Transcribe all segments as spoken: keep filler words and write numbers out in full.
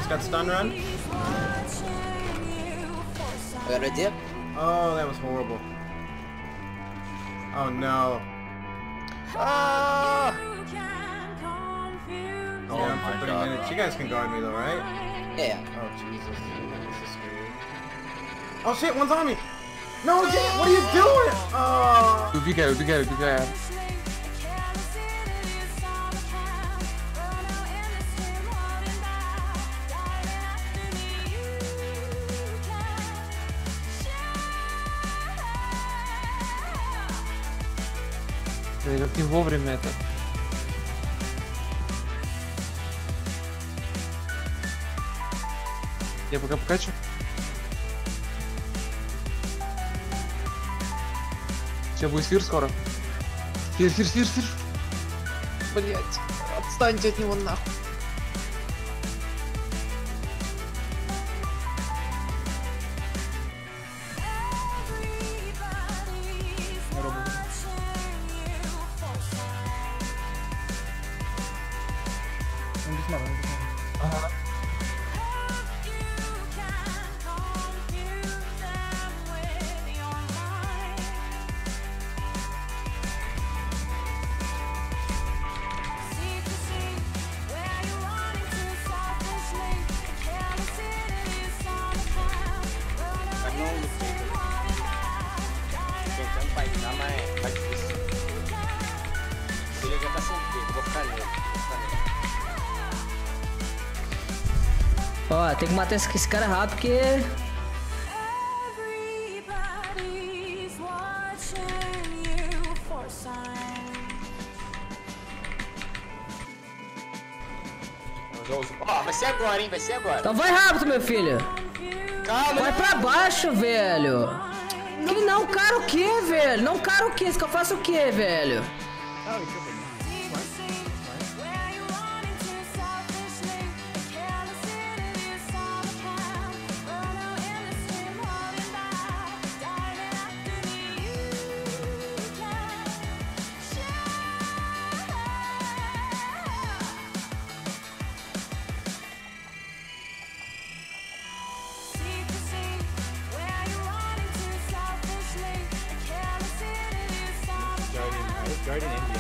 just got stun run. I got a dip. Oh, that was horrible. Oh no. Ah! Oh yeah, my for God. Minutes. You guys can guard me though, right? Yeah. Oh Jesus. This is scary. Oh shit, one's on me! No, Jay, what are you doing? Oh. Убегай, убегай, убегай. Да как не вовремя это. Я пока покачу. Сейчас будет фир скоро. Фир, фир, фир, фир. Блять, отстаньте от него нахуй. Ага. Ele já tá sem tempo, vou ficar nele. Ó, tem que matar esse, esse cara rápido porque... Ó, vai ser agora, hein? Vai ser agora. Então vai rápido, meu filho. Calma. Vai pra baixo, velho. Que não, cara o que, velho? Não, cara o que? Isso que eu faço o que, velho? Guardian India.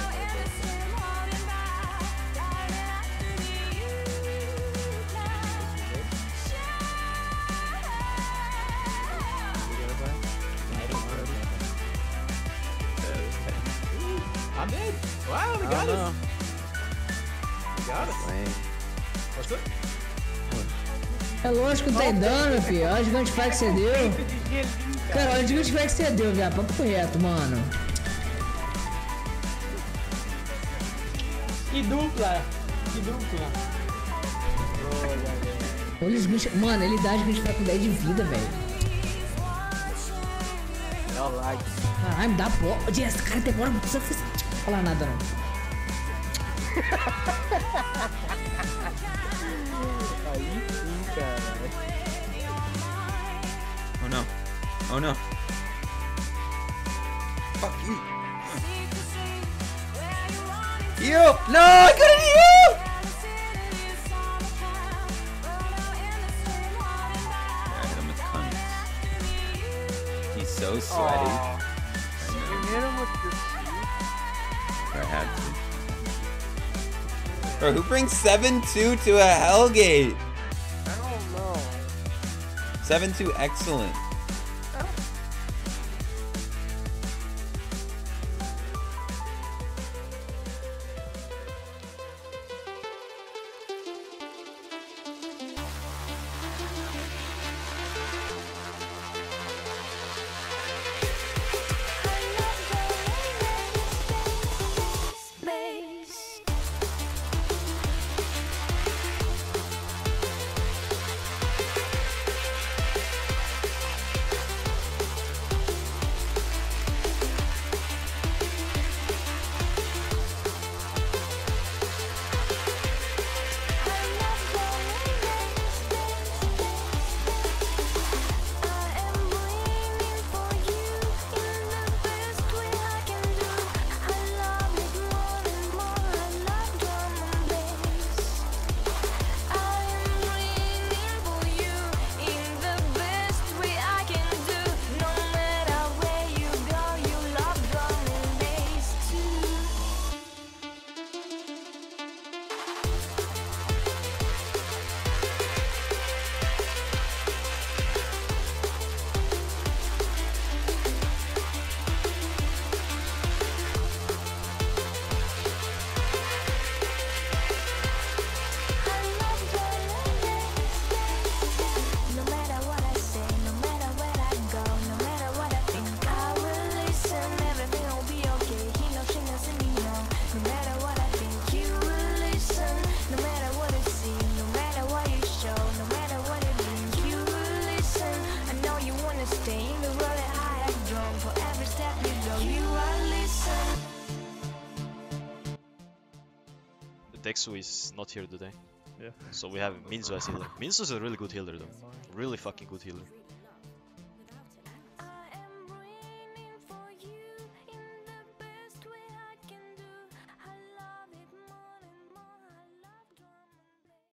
I'm dead. Wow, we got us. We got us. What's it? É lógico que tem dano, filho. Olha o gigante flag que você deu. Cara, olha o gigante flag que você deu, viado. Papo reto, mano. Que dupla! Que dupla! Olha os gigante... Mano, ele dá gigante flag com dez de vida, velho. Caralho, me dá pó. Esse cara demora muito. Não precisa falar nada, não. Aí sim, cara. Oh no. Oh no. Fuck you. You! No, I couldn't you! I hit him with cunts. He's so sweaty. Aww. You hit him with the I had to. Bro, who brings seven two to a Hellgate? I don't know. seven two excellent. Texu is not here today. Yeah. So we have Minzu as healer. Minzu is a really good healer though. Really fucking good healer.